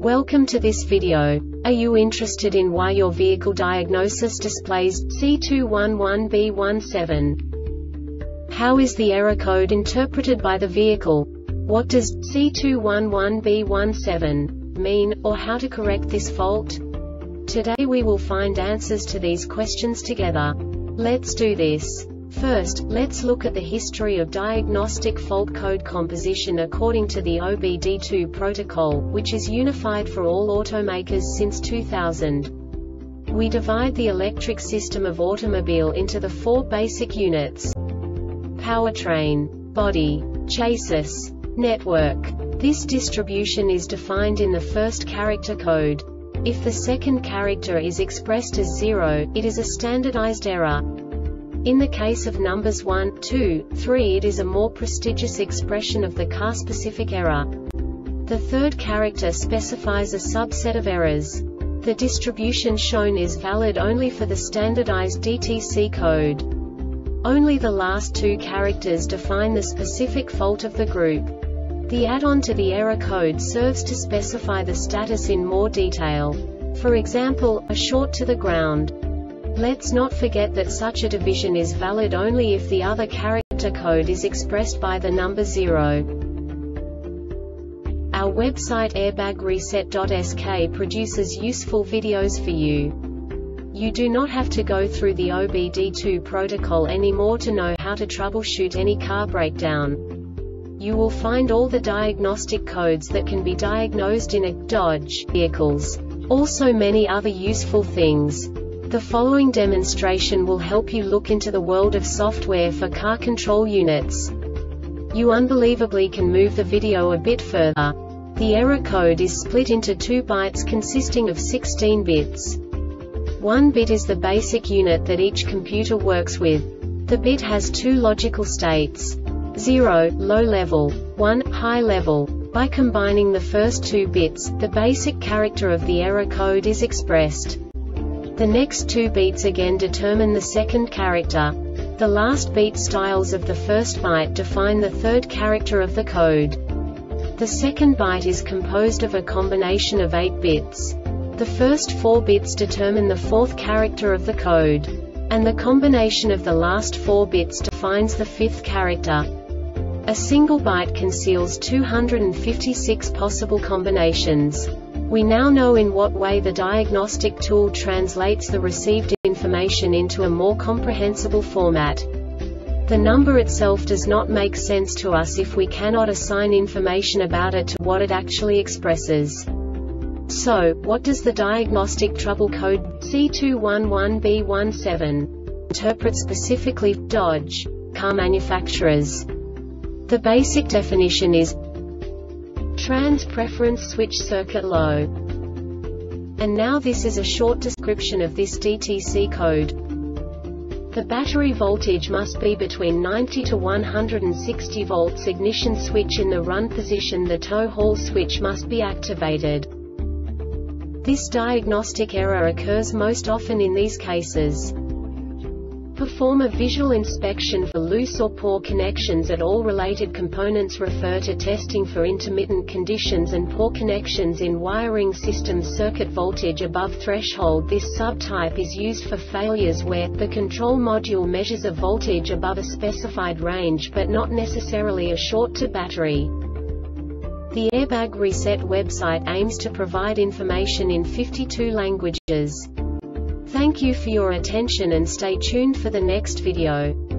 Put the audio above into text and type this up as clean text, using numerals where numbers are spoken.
Welcome to this video. Are you interested in why your vehicle diagnosis displays C211B17? How is the error code interpreted by the vehicle? What does C211B17 mean, or how to correct this fault? Today we will find answers to these questions together. Let's do this. First, let's look at the history of diagnostic fault code composition according to the OBD2 protocol, which is unified for all automakers since 2000. We divide the electric system of automobile into the four basic units: powertrain, body, chassis, network. This distribution is defined in the first character code. If the second character is expressed as 0, it is a standardized error. In the case of numbers 1, 2, 3, it is a more prestigious expression of the car-specific error. The third character specifies a subset of errors. The distribution shown is valid only for the standardized DTC code. Only the last two characters define the specific fault of the group. The add-on to the error code serves to specify the status in more detail. For example, a short to the ground. Let's not forget that such a division is valid only if the other character code is expressed by the number 0. Our website airbagreset.sk produces useful videos for you. You do not have to go through the OBD2 protocol anymore to know how to troubleshoot any car breakdown. You will find all the diagnostic codes that can be diagnosed in a Dodge vehicles. Also many other useful things. The following demonstration will help you look into the world of software for car control units. You unbelievably can move the video a bit further. The error code is split into 2 bytes consisting of 16 bits. 1 bit is the basic unit that each computer works with. The bit has 2 logical states: 0, low level, 1, high level. By combining the first 2 bits, the basic character of the error code is expressed. The next 2 beats again determine the second character. The last beat styles of the first byte define the third character of the code. The second byte is composed of a combination of 8 bits. The first 4 bits determine the fourth character of the code. And the combination of the last 4 bits defines the fifth character. A single byte conceals 256 possible combinations. We now know in what way the diagnostic tool translates the received information into a more comprehensible format. The number itself does not make sense to us if we cannot assign information about it to what it actually expresses. So, what does the diagnostic trouble code C211B17 interpret specifically for Dodge car manufacturers? The basic definition is trans preference switch circuit low. And now this is a short description of this DTC code. The battery voltage must be between 90 to 160 volts. Ignition switch in the run position. The tow haul switch must be activated. This diagnostic error occurs most often in these cases. Perform a visual inspection for loose or poor connections at all related components. Refer to testing for intermittent conditions and poor connections in wiring systems. Circuit voltage above threshold. This subtype is used for failures where the control module measures a voltage above a specified range but not necessarily a short to battery. The Airbag Reset website aims to provide information in 52 languages. Thank you for your attention and stay tuned for the next video.